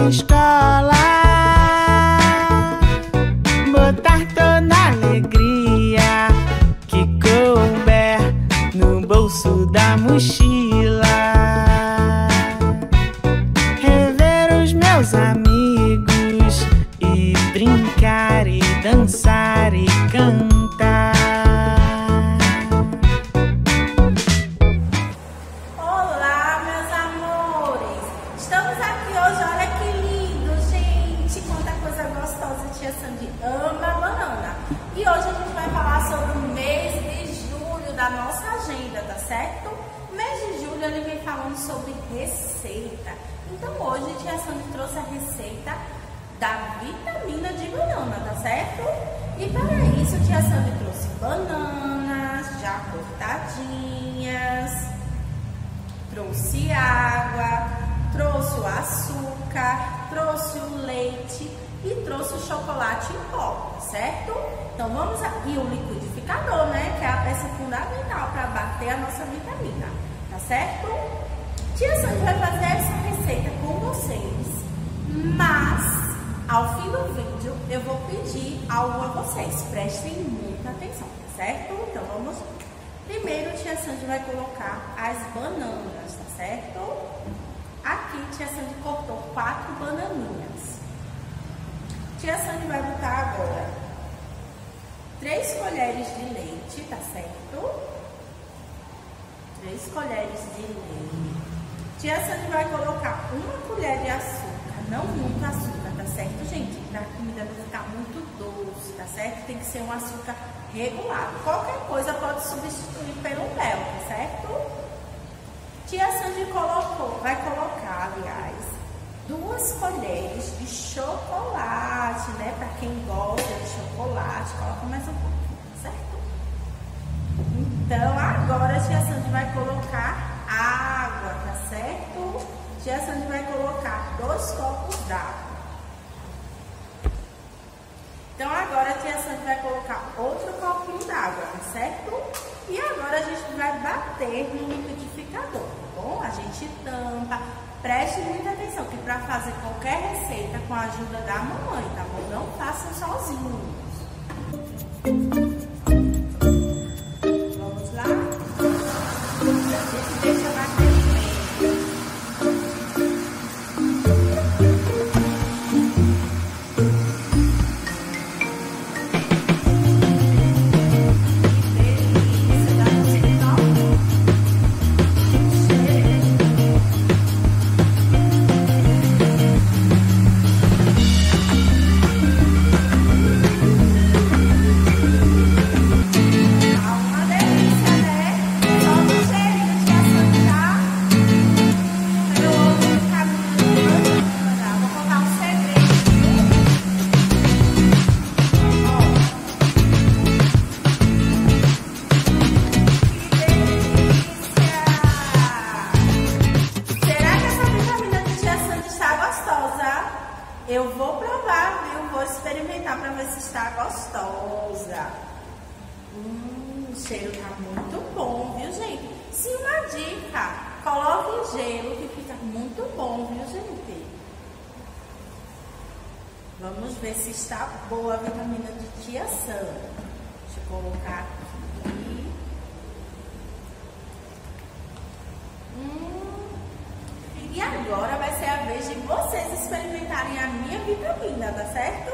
escola, botar toda a alegria que couber no bolso da mochila, rever os meus amigos e brincar e dançar e cantar. Olá, meus amores! Estamos aqui hoje, olha que lindo, gente! Quanta coisa gostosa, tia Sandy ama banana. E hoje a gente vai falar sobre o mês de julho da nossa agenda, tá certo? O mês de julho ele vem falando sobre receita. Então hoje a tia Sandy trouxe a receita da vitamina de banana, tá certo? E para isso, tia Sandy trouxe bananas já cortadinhas, trouxe água, trouxe o açúcar, trouxe o leite e trouxe o chocolate em pó, certo? Então vamos e o liquidificador, né? Que é a peça fundamental para bater a nossa vitamina, tá certo? Tia Sandy vai fazer essa receita com vocês, mas ao fim do vídeo eu vou pedir algo a vocês, prestem muita atenção, tá certo? Então vamos. Primeiro, tia Sandy vai colocar as bananas, tá certo? Aqui, tia Sandy cortou 4 bananinhas. Tia Sandy vai botar agora 3 colheres de leite, tá certo? 3 colheres de leite. Tia Sandy vai colocar 1 colher de açúcar, não muito açúcar, tá certo, gente? Pra comida não ficar muito doce, tá certo? Tem que ser um açúcar regulado. Qualquer coisa pode substituir pelo mel, tá certo? Tia Sandy vai colocar, aliás, 2 colheres de chocolate, né? Pra quem gosta de chocolate, coloca mais um pouquinho, tá certo? Então, agora a tia Sandy vai colocar água, tá certo? Tia Sandy vai colocar 2 copos d'água. Então agora a tia Sandy vai colocar outro copinho d'água, tá certo? E agora a gente vai bater no liquidificador, tá bom? A gente tampa, preste muita atenção que para fazer qualquer receita com a ajuda da mamãe, tá bom? Não façam sozinhos. Vamos lá? A gente deixa bater primeiro. Eu vou provar, viu? Vou experimentar para ver se está gostosa. O cheiro tá muito bom, viu, gente? Sim, uma dica. Coloque gelo que fica muito bom, viu, gente? Vamos ver se está boa a vitamina de tia Sandy. Deixa eu colocar aqui. E agora vai ser a vez de vocês experimentarem a minha vitamina, tá certo?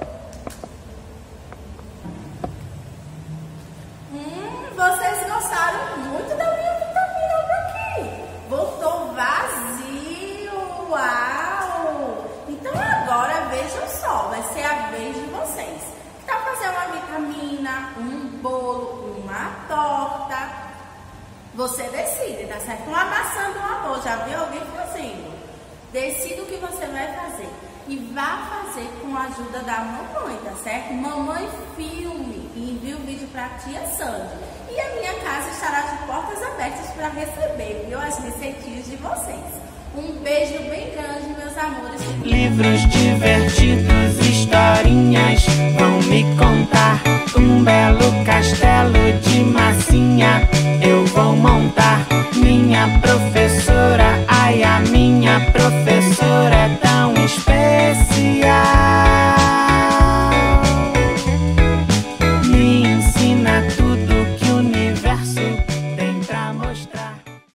Vocês gostaram muito da minha vitamina, olha aqui. Voltou vazio, uau! Então agora vejam só, vai ser a vez de vocês. Que tal fazer uma vitamina, um bolo, uma torta? Você decide, tá certo? Uma maçã do amor, já viu alguém fazendo? Decida o que você vai fazer. E vá fazer com a ajuda da mamãe, tá certo? Mamãe filme e envie o vídeo pra tia Sandy. E a minha casa estará de portas abertas para receber, viu? As receitinhas de vocês. Um beijo bem grande, meus amores. Livros divertidos, historinhas vão me contar. Um belo castelo de massinha eu vou montar. Minha professora, ai, a minha professora